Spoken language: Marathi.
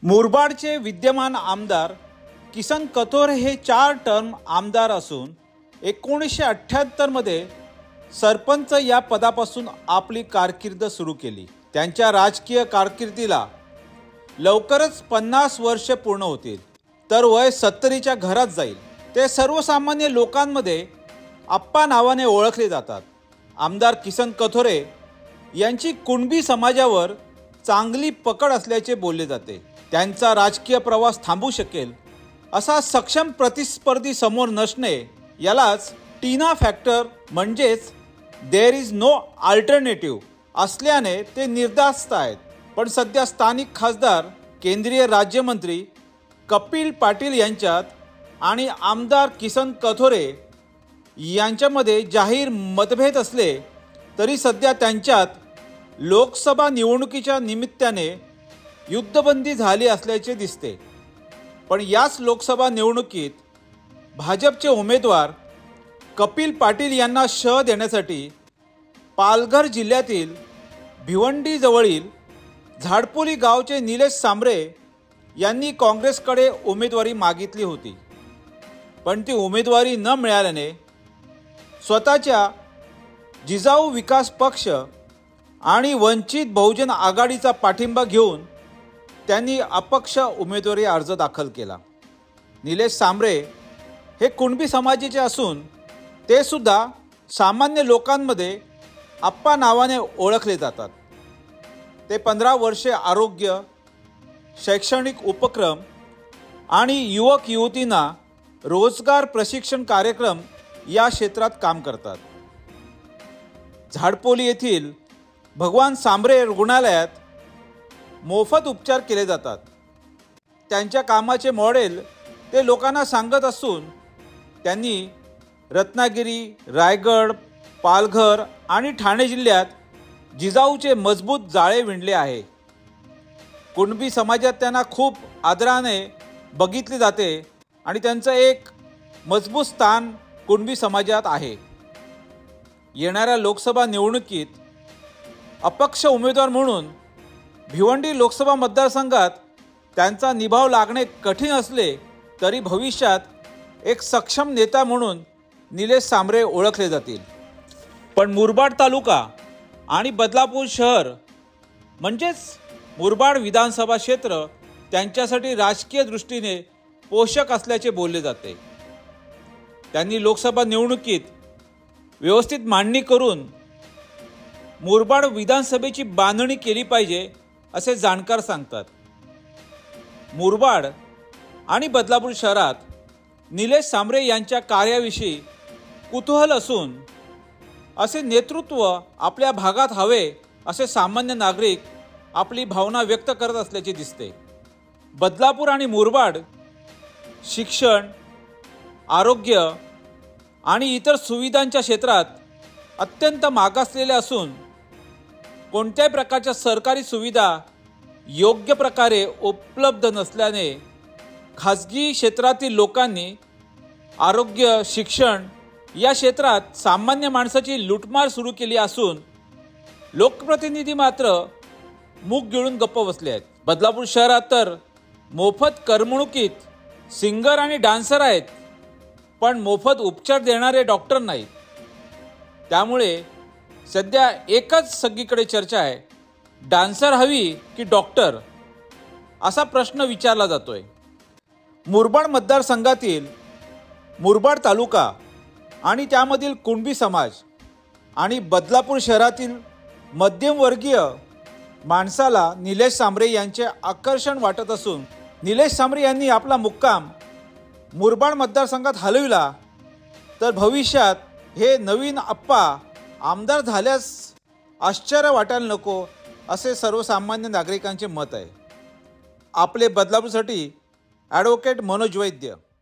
मुरबाडचे विद्यमान आमदार किसन कथोरे हे 4 टर्म आमदार असून 1978 मध्ये सरपंच या पदापासून आपली कारकीर्द सुरू केली। त्यांच्या राजकीय कारकिर्दीला लवकरच 50 वर्ष पूर्ण होतील, तर वय 70च्या घरात जाईल। ते सर्वसामान्य लोकांमध्ये आप्पा नावाने ओळखले जातात। आमदार किसन कथोरे यांची कुणबी समाजावर चांगली पकड असल्याचे बोलले जाते। त्यांचा राजकीय प्रवास थांबू शकेल असा सक्षम प्रतिस्पर्धी समोर नसणे यालाच टीना फॅक्टर म्हणजेच देयर इज नो अल्टरनेटिव्ह असल्याने ते निर्धास्त आहेत। पण सध्या स्थानिक खासदार, केंद्रीय राज्यमंत्री कपिल पाटील यांच्यात आणि आमदार किसन कथोरे यांच्यामध्ये जाहीर मतभेद असले तरी सध्या त्यांच्यात लोकसभा निवडणुकीच्या निमित्ताने युद्धबंदी झाली असल्याचे दिसते। पण याच लोकसभा निवडणुकीत भाजपचे उमेदवार कपिल पाटील यांना शह देण्यासाठी पालघर जिल्ह्यातील भिवंडी जवळील झाडपोली गावचे निलेश सांबरे यांनी काँग्रेसकडे उमेदवारी मागितली होती, पण ती उमेदवारी न मिळाल्याने स्वतःच्या जिजाऊ विकास पक्ष आणि वंचित बहुजन आघाडीचा पाठिंबा घेऊन त्यांनी अपक्ष उमेदवारी अर्ज दाखल केला। निलेश सांबरे हे कुणबी समाजाचे असून ते सुद्धा सामान्य लोकांमध्ये आप्पा नावाने ओळखले जातात। ते 15 वर्षे आरोग्य, शैक्षणिक उपक्रम आणि युवक युवतींना रोजगार प्रशिक्षण कार्यक्रम या क्षेत्रात काम करतात। झाडपोली येथील भगवान सांबरे रुग्णालयात मोफत उपचार केले जातात। त्यांच्या कामाचे मॉडेल ते लोकांना सांगत असून त्यांनी रत्नागिरी, रायगड, पालघर आणि ठाणे जिल्ह्यात जिजाऊचे मजबूत जाळे विणले आहे। कुणबी समाजात त्यांना खूप आदराने बघितले जाते आणि त्यांचं एक मजबूत स्थान कुणबी समाजात आहे। येणाऱ्या लोकसभा निवडणुकीत अपक्ष उमेदवार म्हणून भिवंडी लोकसभा मतदारसंघात त्यांचा निभाव लागणे कठीण असले तरी भविष्यात एक सक्षम नेता म्हणून निलेश सांबरे ओळखले जातील। पण मुरबाड तालुका आणि बदलापूर शहर म्हणजेच मुरबाड विधानसभा क्षेत्र त्यांच्यासाठी राजकीय दृष्टीने पोषक असल्याचे बोलले जाते। त्यांनी लोकसभा निवडणुकीत व्यवस्थित मांडणी करून मुरबाड विधानसभेची बांधणी केली पाहिजे असे जाणकार सांगतात। मुरबाड आणि बदलापूर शहरात निलेश सांबरे यांच्या कार्याविषयी कुतूहल असून असे नेतृत्व आपल्या भागात हवे असे सामान्य नागरिक आपली भावना व्यक्त करत असल्याचे दिसते। बदलापूर आणि मुरबाड शिक्षण, आरोग्य आणि इतर सुविधांच्या क्षेत्रात अत्यंत मागासलेले असून कोणत्याही प्रकारच्या सरकारी सुविधा योग्य प्रकारे उपलब्ध नसल्याने खाजगी क्षेत्रातील लोकांनी आरोग्य, शिक्षण या क्षेत्रात सामान्य माणसाची लूटमार सुरू केली असून लोकप्रतिनिधी मात्र मूग गिळून गप्प बसले आहेत। बदलापूर शहरात तर मोफत करमणुकीत सिंगर आणि डान्सर आहेत, पण मोफत उपचार देणारे डॉक्टर नाहीत। त्यामुळे सध्या एकच सगळीकडे चर्चा आहे, डान्सर हवी की डॉक्टर, असा प्रश्न विचारला जातोय। मुरबाड मतदारसंघातील मुरबाड तालुका आणि त्यामधील कुणबी समाज आणि बदलापूर शहरातील मध्यमवर्गीय माणसाला निलेश सांबरे यांचे आकर्षण वाटत असून निलेश सांबरे यांनी आपला मुक्काम मुरबाड मतदारसंघात हलविला तर भविष्यात हे नवीन आप्पा आमदार झाल्यास आश्चर्य वाटायला नको असे सर्वसामान्य नागरिकांचे मत आहे। आपले बदलापूरसाठी ॲडव्होकेट मनोज वैद्य।